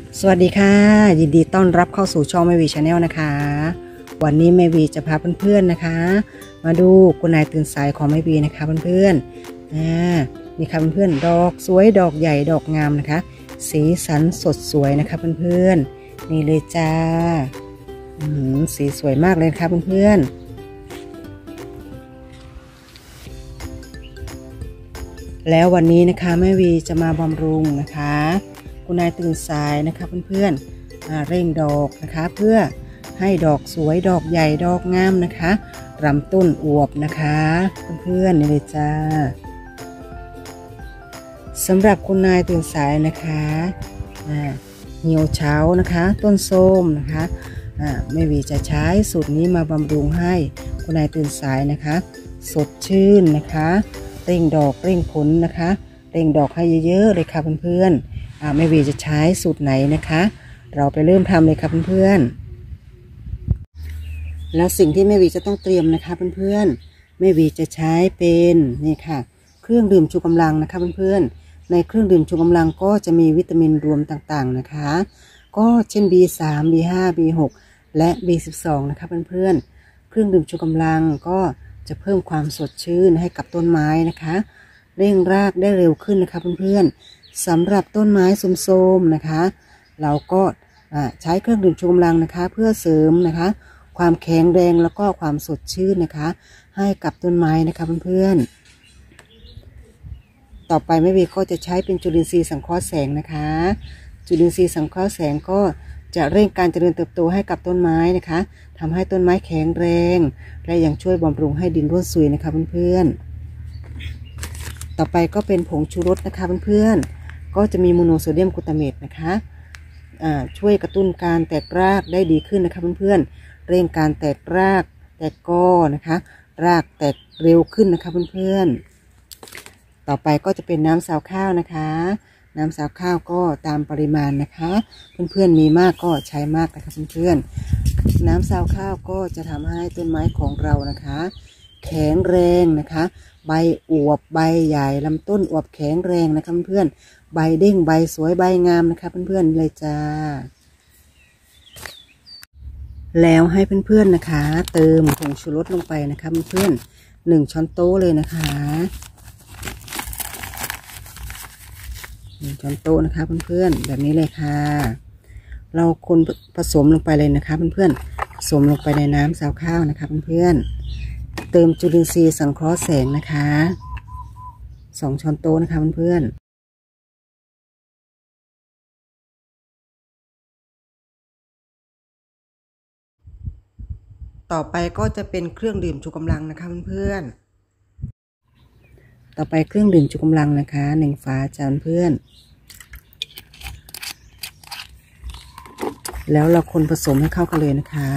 สวัสดีค่ะยินดีต้อนรับเข้าสู่ช่องแม่วีชาแนลนะคะวันนี้แม่วีจะพาเพื่อนๆนะคะมาดูคุณนายตื่นสายของแม่วีนะคะเพื่อนๆนี่ค่ะเพื่อนๆดอกสวยดอกใหญ่ดอกงามนะคะสีสันสดสวยนะคะเพื่อนๆนี่เลยจ้าสีสวยมากเลยค่ะเพื่อนๆแล้ววันนี้นะคะแม่วีจะมาบำรุงนะคะคุณนายตื่นสายนะคะเพื่อนๆเร่งดอกนะคะเพื่อให้ดอกสวยดอกใหญ่ดอกงามนะคะลำต้นอวบนะคะเพื่อนๆนี่เลยจ้าสำหรับคุณนายตื่นสายนะคะเหี่ยวเฉานะคะต้นส้มนะคะแม่วีจะใช้สูตรนี้มาบำรุงให้คุณนายตื่นสายนะคะสดชื่นนะคะเร่งดอกเร่งผลนะคะเร่งดอกให้เยอะๆเลยค่ะเพื่อนๆแม่วีจะใช้สูตรไหนนะคะเราไปเริ่มทำเลยค่ะเพื่อนๆแล้วสิ่งที่แม่วีจะต้องเตรียมนะคะเพื่อนๆแม่วีจะใช้เป็นนี่ค่ะเครื่องดื่มชูกำลังนะคะเพื่อนๆในเครื่องดื่มชูกำลังก็จะมีวิตามินรวมต่างๆนะคะก็เช่น B3 B5 B6 และ B12 นะคะเพื่อนๆเครื่องดื่มชูกำลังก็จะเพิ่มความสดชื่นให้กับต้นไม้นะคะเร่งรากได้เร็วขึ้นนะคะเพื่อนๆสำหรับต้นไม้โทรมๆนะคะเราก็ใช้เครื่องดื่มชูกำลังนะคะเพื่อเสริมนะคะความแข็งแรงแล้วก็ความสดชื่นนะคะให้กับต้นไม้นะคะเพื่อนๆต่อไปแม่วีก็จะใช้เป็นจุลินทรีย์สังเคราะห์แสงนะคะจุลินทรีย์สังเคราะห์แสงก็จะเร่งการเจริญเติบโตให้กับต้นไม้นะคะทำให้ต้นไม้แข็งแรงและยังช่วยบำรุงให้ดินร่วนซุยนะคะเพื่อนๆต่อไปก็เป็นผงชูรสนะคะเพื่อนๆก็จะมีโมโนโซเดียมกลูตาเมตนะคะช่วยกระตุ้นการแตกรากได้ดีขึ้นนะคะเพื่อนๆเร่งการแตกรากแตกกอนะคะรากแตกเร็วขึ้นนะคะเพื่อนๆต่อไปก็จะเป็นน้ำซาวข้าวนะคะน้ำซาวข้าวก็ตามปริมาณนะคะเพื่อนๆมีมากก็ใช้มากนะคะเพื่อนๆน้ำซาวข้าวก็จะทำให้ต้นไม้ของเรานะคะแข็งแรงนะคะใบอวบใบใหญ่ลำต้นอวบแข็งแรงนะคะเพื่อนๆใบเด้งใบสวยใบงามนะคะเพื่อนๆเลยจ้าแล้วให้เพื่อนๆนะคะเติมผงชูรสลงไปนะคะเพื่อนๆ1 ช้อนโต๊ะเลยนะคะ1 ช้อนโต๊ะนะคะเพื่อนๆแบบนี้เลยค่ะเราคนผสมลงไปเลยนะคะเพื่อนๆผสมลงไปในน้ำซาวข้าวนะคะเพื่อนๆเติมจุลินทรีย์สังเคราะห์แสงนะคะ2 ช้อนโต๊ะนะคะเพื่อนๆต่อไปก็จะเป็นเครื่องดื่มชูกำลังนะคะเพื่อนๆต่อไปเครื่องดื่มชูกำลังนะคะ1 ฝาจ้าเพื่อนแล้วเราคนผสมให้เข้ากันเลยนะคะ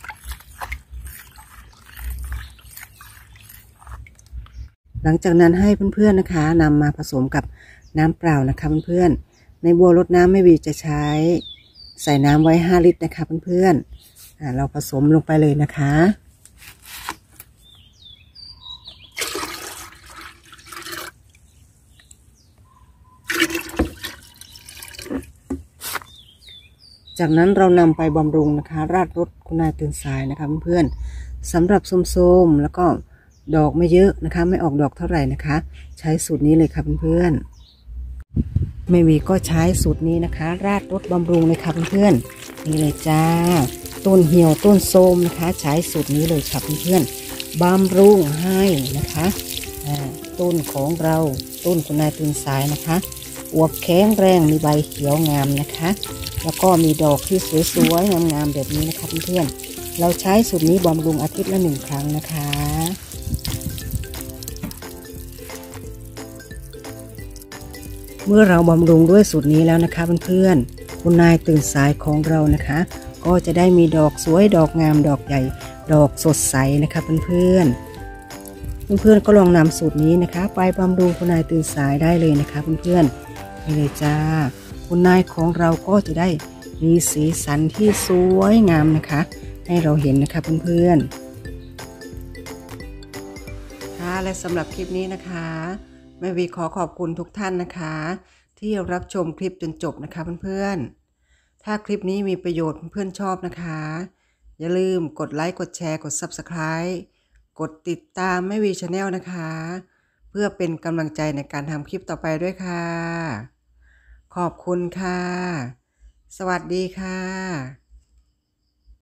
หลังจากนั้นให้เพื่อนๆนะคะนำมาผสมกับน้ำเปล่านะคะเพื่อนๆในบัวรดน้ำแม่วีจะใช้ใส่น้ำไว้5 ลิตรนะคะเพื่อนๆเราผสมลงไปเลยนะคะจากนั้นเรานำไปบำรุงนะคะราดรสคุณนายตื่นสายนะคะเพื่อนๆสำหรับส้มๆแล้วก็ดอกไม่เยอะนะคะไม่ออกดอกเท่าไหร่นะคะใช้สูตรนี้เลยค่ะเพื่อนๆแม่วีก็ใช้สูตรนี้นะคะราดรสบำรุงเลยค่ะเพื่อนๆนี่เลยจ้าต้นเหี่ยวต้นส้มนะคะใช้สูตรนี้เลยค่ะเพื่อนๆบำรุงให้นะคะต้นของเราต้นคุณนายตื่นสายนะคะอวบแข็งแรงมีใบเขียวงามนะคะแล้วก็มีดอกที่สวยๆงามๆแบบนี้นะคะเพื่อนๆเราใช้สูตรนี้บำรุงอาทิตย์ละ1 ครั้งนะคะเมื่อเราบำรุงด้วยสูตรนี้แล้วนะคะเพื่อนๆคุณนายตื่นสายของเรานะคะก็จะได้มีดอกสวยดอกงามดอกใหญ่ดอกสดใสนะคะเพื่อนๆก็ลองนำสูตรนี้นะคะไปบำรุงคุณนายตื่นสายได้เลยนะคะเพื่อนๆนี่เลยจ้าคุณนายของเราก็จะได้มีสีสันที่สวยงามนะคะให้เราเห็นนะคะเพื่อนๆค่ะและสำหรับคลิปนี้นะคะแม่วีขอขอบคุณทุกท่านนะคะที่รับชมคลิปจนจบนะคะเพื่อนถ้าคลิปนี้มีประโยชน์เพื่อนๆชอบนะคะอย่าลืมกดไลค์กดแชร์กด Subscribe กดติดตามแม่วีชาแนลนะคะเพื่อเป็นกำลังใจในการทำคลิปต่อไปด้วยค่ะขอบคุณค่ะสวัสดีค่ะ